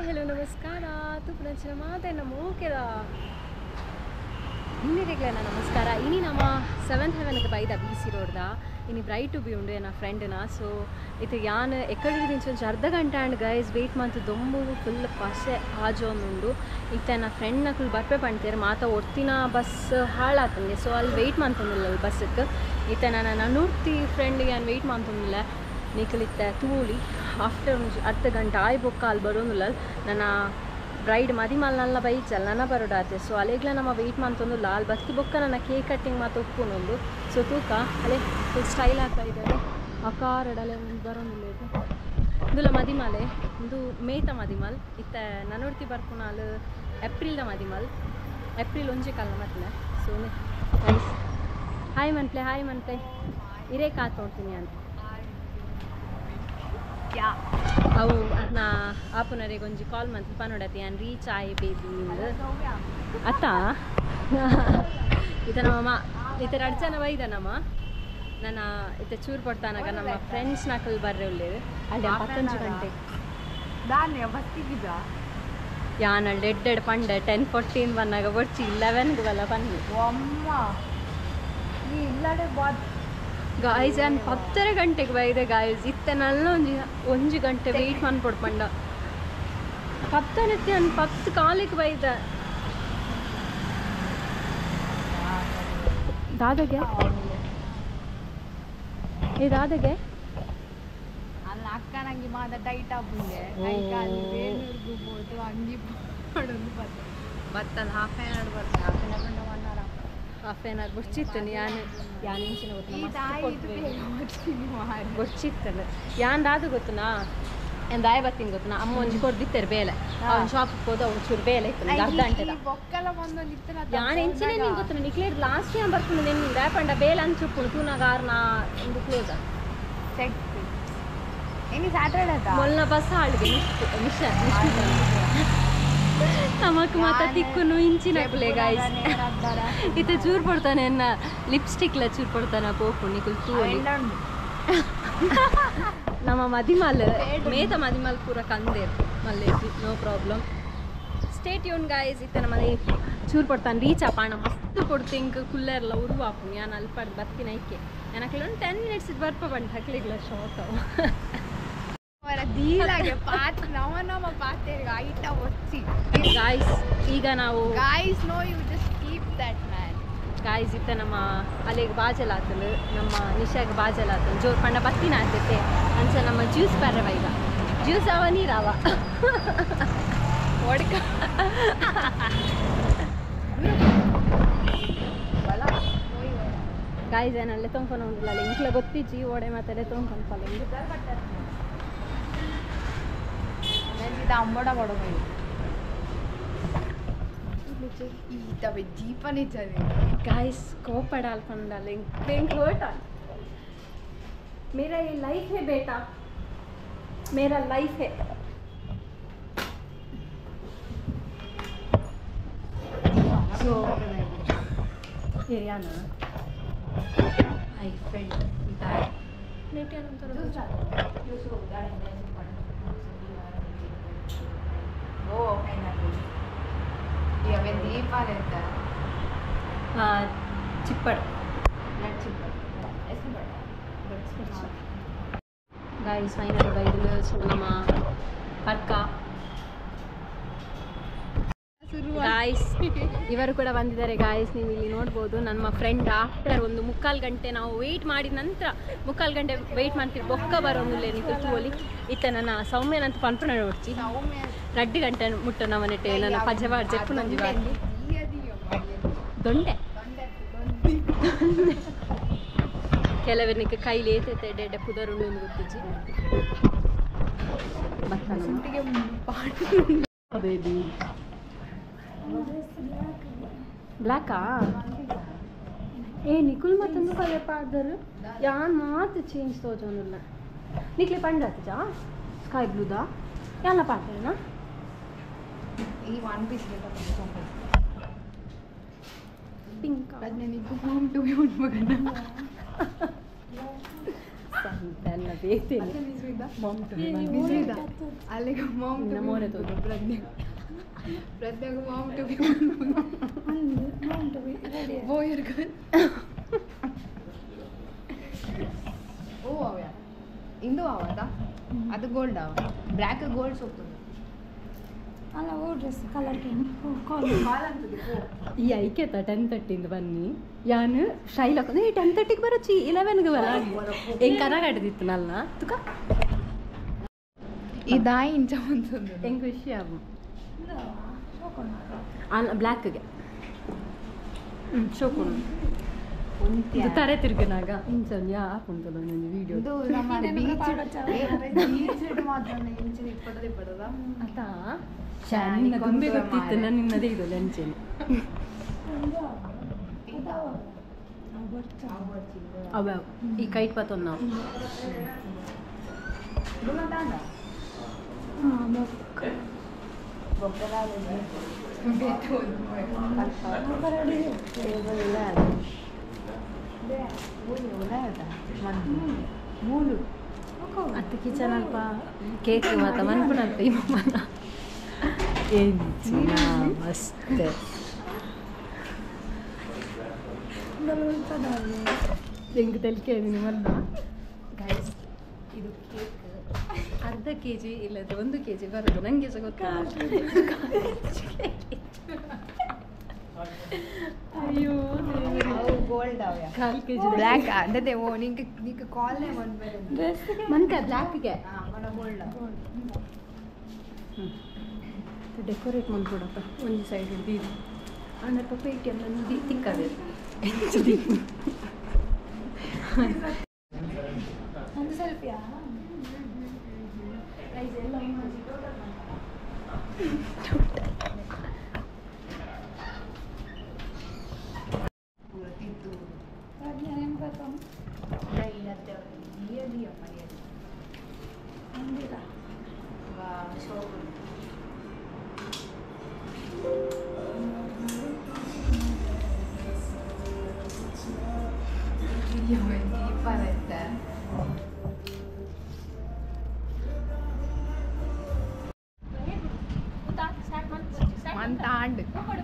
hello, ನಮಸ್ಕಾರ ತುಪ್ಪು ಮಾತೆ ನಮ್ಮ ಓಕೆದ ಇನ್ನಿರೆಗ್ಲ ನಮಸ್ಕಾರ ಇನಿ ನಮ್ಮ 7th ಹೆವೆನ್ಗೆ ಬೈದ BC ರೋಡ್ದ ಇನಿ ಬ್ರೈಟ್ ಟು ಬಿ ಉಂಡು ನನ್ನ ಫ್ರೆಂಡ್ನ ಸೊ ಇದು ಯಾನ್ ಎಕ್ಕಡಿ ನಿಂಚೊಂಚು ಅರ್ಧ ಗಂಟೆ ಆಂಡ್ ಗೈಸ್ ವೆಯ್ಟ್ ಮಂತ್ ದೊಂಬು ಫುಲ್ ಪಸೆ ಆಜೋನುಂಡು ಇತ್ತ ನನ್ನ ಫ್ರೆಂಡ್ನ ಫುಲ್ ಬರ್ಪೆ ಪಂಡ್ತೀರ ಮಾತ ಒರ್ತಿನ ಬಸ್ ಹಾಳಾತಂಗೆ ಸೊ ಅಲ್ಲಿ ವೆಯ್ಟ್ ಮಂತೊಂದಿಲ್ಲ ಬಸ್ಸಕ್ಕೆ ಇತ್ತ ನನ್ನ ನೂರ್ತಿ ಫ್ರೆಂಡ್ಗೆ ನಾನು ವೆಯ್ಟ್ ಮಂತೊಂದಿಲ್ಲ ನಿಖಲಿತ್ತ ತೂಳಿ ಆಫ್ಟರ್ ಅರ್ಧ ಗಂಟೆ ಆಯ್ ಬೊಕ್ಕ ಅಲ್ಲಿ ಬರೋದಿಲ್ಲ ನನ್ನ ಬ್ರೈಡ್ ಮದಿಮಲ್ನೆಲ್ಲ ಬೈಚಲ್ಲ ನನ್ನ ಬರೋಡಾತೆ ಸೊ ಅಲೆಗ್ಲ ನಮ್ಮ ವೆಯ್ಟ್ ಮಂತೊಂದಿಲ್ಲ ಅಲ್ಲಿ ಬತ್ತಿ ಬೊಕ್ಕ ನನ್ನ ಕೇಕ್ ಕಟ್ಟಿಂಗ್ ಮಾತು ಒಪ್ಪುನೊಂದು ಸೊ ತೂಕ ಅಲೆ ಫುಲ್ ಸ್ಟೈಲ್ ಆಗ್ತಾ ಇದ್ದಾರೆ ಆ ಕಾರಡಲೆ ಬರೋದಿಲ್ಲ ಇದು ಇಂದುಲ ಮದಿಮಲೆ ಇದು ಮೇತ ಮದಿಮಲ್ ಇತ್ತ ನನ್ನೊಡ್ತಿ ಬರ್ಪುನಾಲ್ ಏಪ್ರಿಲ್ದ ಮದಿಮಲ್ ಏಪ್ರಿಲ್ ಒಂಜೆ ಕಾಲ ಮತ್ಲೆ ಸೊ ಹಾಯ್ ಮನ್ಪ್ಲೆ ಇರೇ ಕಾತ್ ನೋಡ್ತೀನಿ ಅಂತ ಅವು ನಾ ಆಪುನರಿಗೆ ಒಂಜಿ ಕಾಲ್ ಮಂತ್ ಪನೋಡತಿ ನಾನು ರೀಚ್ ಆಯ್ ಬೇಬಿ ಅತ್ತ ಇತ ನಮ್ಮ ಇತರ ಅಡ್ಚನ ವೈದ ನಮ್ಮ ನನ್ನ ಇತ ಚೂರು ಕೊಡ್ತಾನಾಗ ನಮ್ಮ ಫ್ರೆಂಡ್ಸ್ ನಾಕಲ್ ಬರ್ರೆ ಉಳ್ಳೇರು ಅಲ್ಲಿ 15 ಗಂಟೆ ಯಾನ್ ಅಲ್ಲಿ ಎಡ್ಡೆಡ್ ಪಂಡೆ 10-14 ಬಂದಾಗ ಬರ್ಚಿ 11ಗೆ ಬಲ್ಲ ಬನ್ನಿ ಗಾಯ್ಸ್ ನಾನು 10 ಗಂಟೆಗೆ ಬೈದೆ ಗಾಯ್ಸ್ ಇತ್ತ ನನ್ನ ಒಂಜಿ ಗಂಟೆ ವೆಯ್ಟ್ ಮಾಡ್ಕೊಡ್ಪಂಡ 10 ನಾನು 10 ಕಾಲಿಗೆ ಬೈದೆ ದಾದಗೆ ದಾದಗೆ ಅಲ್ಲ ಅಕ್ಕ ನಂಗೆ ಮಾದ ಟೈಟ್ ಆಗುಂಡೆ ಅಂಗಿ ಬತ್ತಲ್ಲ ಹಾಫ್ ಆನ್ ಅವರ್ ಬರ್ತದೆ ಹಾಫ್ ಆನ್ ಅವರ್ ಬೊಚ್ಚಿತ್ತು ಯಾನ್ ಇಂಚಿನ ಬೊಚ್ಚಿತ್ತಲ್ಲ ಯಾನ್ ದಾದು ಗೊತ್ತನಾ ಏನು ದಾಯ ಬತ್ತೀನಿ ಗೊತ್ತನಾ ಅಮ್ಮ ಒಂಜಿ ಕೊಡ್ದಿತ್ತೇರು ಬೇಲೆ ಅವ್ನು ಶಾಪಿಗೆ ಹೋದ ಒಂಚೂರು ಬೇಲೆ ಇತ್ತು ಅರ್ಧ ಗಂಟೆದ ಯಾನ್ ಎಂಚಿನ ನಿಂಗೆ ಗೊತ್ತನ ನಿಕ್ಲೇರ್ ಲಾಸ್ಟ್ ಟೈಮ್ ಬರ್ತೀನಿ ನಿನ್ನ ದಾಯಪಂಡ ಬೇಲೆ ಅಂಚುಪ್ಪುಣು ತೂನಗಾರನ ಒಂದು ಕ್ಲೋಸ್ ಮೊನ್ನ ಬಸ್ ಹಾಳಿಗೆ ನಮಕ್ ಮಾತ ತಿಕ್ಕುನು ಇಂಚಿನಕ್ಲೆ ಗಾಯ್ಸ್ ಇತ್ತೆ ಚೂರು ಪಡ್ತಾನೆ ಎನ್ನ ಲಿಪ್ಸ್ಟಿಕ್ಲ ಚೂರು ಪಡ್ತಾನೆ ಪೋಪು ನಿಕುಲ್ ತೂಲಿ ನಮ್ಮ ಮದಿಮಲ್ ಮೇತ ಮದಿಮಲ್ ಪೂರ ಕಂದೇರು ಮಲ್ಲೇಜಿ no problem stay tuned guys ಇತ್ತೆ ನಮ್ಮ ಚೂರು ಪಡ್ತಾನೆ ರೀಚ್ ಆಪಾಣ ಮಸ್ತ್ ಕೊಡ್ತಿ ಇಂಕ ಕುಲ್ಲರ್ಲ ಉರುವಾಪು ನಾನು ಅಲ್ಲಿ ಪಡ್ದು ಬರ್ತೀನಿ ಐಕೆ ನನಕ್ಲೆ ಒಂದು 10 minutes ಬರ್ಪ ಬಂದು ಹಕ್ಲಿಗ್ಲ ಶಾರ್ಟ್ ಅವು ಗಾಯ್ಸ್ ಈಗ ನಾವು ಗಾಯ್ಸ್ ಇತ್ತ ನಮ್ಮ ಅಲ್ಲಿಗೆ ಬಾಜಲಾತಲು ನಮ್ಮ ನಿಶಾಗೆ ಬಾಜಲಾತಲು ಜೋರ್ ಪಂಡ ಬತ್ತಿನ ಆಗ್ತೈತೆ ಅಂಚ ನಮ್ಮ ಜ್ಯೂಸ್ ಬರವ ಈಗ ಜ್ಯೂಸ್ ಅವ ನೀರವ ಒಡ್ಕ ಗಾಯ್ಸ್ ಏನಲ್ಲೇ ತೊಂಕೊಂಡು ಒಂದಿಲ್ಲ ಇಂಕ್ಲ ಗೊತ್ತಿಜ್ಜಿ ಓಡೆ ಮಾತಾಡೆ ತೊಂಕೊಂಡು ಫಲ ಅಮ್ಮಡ ಮಾಡೋದು जीपने चले गाइस कोपड़ डाल डालेंगे पिंक होता मेरा ये लाइफ है बेटा मेरा लाइफ है सो एरियाना आई फ्रेंड नेटे अंतर ओ ये अभी दीपा रहता है हाँ चिप्पड़ ऐसे बड़ा गाइस फाइनल बೈದಲು ನಮ್ಮ ಪರ್ಕ ಗಾಯ್ಸ್ ಇವರು ಕೂಡ ಬಂದಿದ್ದಾರೆ ಗಾಯ್ಸ್ ನೀವು ಇಲ್ಲಿ ನೋಡ್ಬೋದು ನಮ್ಮ ಫ್ರೆಂಡ್ ಆಫ್ಟರ್ ಒಂದು 3/4 ಗಂಟೆ ನಾವು ವೆಯ್ಟ್ ಮಾಡಿದ ನಂತರ 3/4 ಗಂಟೆ ವೆಯ್ಟ್ ಮಾಡ್ತೀವಿ ಬೊಕ್ಕ ಬರೋದಿಲ್ಲ ನೀವು ತೂಲಿ ಇತ್ತ ನನ್ನ ಸೌಮ್ಯನಂತ ಪನ್ಪಣ ನೋಡ್ಚಿ 2 ಗಂಟೆ ಮುಟ್ಟ ನಮ್ಮನೆಟ್ಟೆ ನನ್ನ ಪಜವಾಡ್ ಜಪ್ಪು ನಂಜಿ ಬಾಕಿ ದೊಂಡೆ ಕೆಲವರಿಗೆ ಕೈಲಿ ಏತೈತೆ ಎಡ್ಡೆ ಪುದರುಂಡು ಎಂದು ಗೊತ್ತಿಜ್ಜಿ ಬೇಬಿ ಬ್ಲ್ಯಾಕಾ ಏ ನಿಕುಲ್ ಮತ್ತೊಂದು ಕಲೆ ಪಾಡ್ದರು ಯಾನ್ ಮಾತು ಚೇಂಜ್ ತೋಜೋನಿಲ್ಲ ನಿಕ್ಲೆ ಪಂಡತ್ಜಾ ಸ್ಕೈ ಬ್ಲೂದಾ ಎಲ್ಲ ಪಾಡ್ತಾರೇನಾ ಈ 1 ಪೀಸ್ ಪಿಂಕ್ ಅದನ್ನ ನಿಕ್ಕು ಹೋಮ್ ಟು ಬಿ ಉಂಟು ಸಂತೆಲ್ಲ ಬೇತಿಲ್ಲ ಮೌಂಟು ಅಲ್ಲಿಗೆ ಮಾಮ್ ಮೋನೆ ತೋದು ಪ್ರಜ್ಞೆಗೂ mom to be boy or girl ಓ ಅವ್ಯಾ ಇಂದು ಅವದ ಅದು ಗೋಲ್ಡ್ ಅವ ಬ್ಲ್ಯಾಕ್ ಗೋಲ್ಡ್ ಸೊಪ್ಪು ಅಲ್ಲ ಓ ಡ್ರೆಸ್ ಕಲರ್ ಈ ಐಕೆತ 10:30 ಬನ್ನಿ ಯಾನು ಶೈಲಕ್ 10:30 ಬರಚ್ಚಿ 11ಗೆ ಬರ ಹೆಂಗೆ ಕನಗಾಡಿದಿತ್ತು ನಲ್ಲ ತುಕ ಈ ದಾಯಿ ಇಂಚ ಒಂದು ಹೆಂಗೆ ಖುಷಿ ಆಗು ಅಲ್ಲ ಬ್ಲ್ಯಾಕ್ಗೆ ಶೋಕೊಂಡು ಇದು ತರೆ ತಿರ್ಗನಾಗ ಇಂಚನ್ ಯಾ ಹಾಕೊಂತಲ್ಲ ನನ್ನ ವಿಡಿಯೋ ಇದು ನಮ್ಮ ಬೀಚ್ ಮಾತ್ರ ಇಂಚ ಇಪ್ಪತ್ತದ ಆತ ನಿನ್ನ ಗೊಂಬೆ ಗೊತ್ತಿತ್ತು ನಾನು ನಿನ್ನದೇ ಇದು ಲಂಚೇನು ಅವ ಈ ಕೈಟ್ ಪತ್ತೊಂದು ನಾವು ಮೂಲು ಅತ್ತ ಕಿಚನ್ ಅಲ್ಪ ಕೇಕ್ ಮಾತ ಮನ್ಪುನಲ್ಪ ಈ ಮಮ್ಮನ ಎಂಚಿನ ಮಸ್ತ್ ಹೆಂಗೆ ತಲಿಕೆ ನಿಮ್ಮಲ್ಲ ಗೈಸ್ ಇದು ಕೇಕ್ ಅರ್ಧ kg ಇಲ್ಲದ್ರೆ 1 kg ಬರೋದು ನನಗೆ ಸಹ ಅಯ್ಯೋ ಗೋಲ್ಡ್ ಅವ್ಯಾ 1/4 kg ಬ್ಲ್ಯಾಕ್ ಅದೇ ಓ ನಿಂಗೆ ಕಾಲ್ನೇ ಬಂದ್ಬರೋದು ಮನ್ಕ ಬ್ಲ್ಯಾಕ್ಗೆ మన ಗೋಲ್ಡ್ ಡೆಕೋರೇಟ್ ಮಾಡ್ಕೊಡಪ್ಪ ಒಂದು ಸೈಡ್ ಹಿಡ್ದು ಅಣ್ಣ ಪಪ್ಪ ATM ನಂದು ತಿಕ್ಕದೆ ಒಂದು ಸೆಲ್ಫಿಯಾ ಮಂತ ಆಂಡ್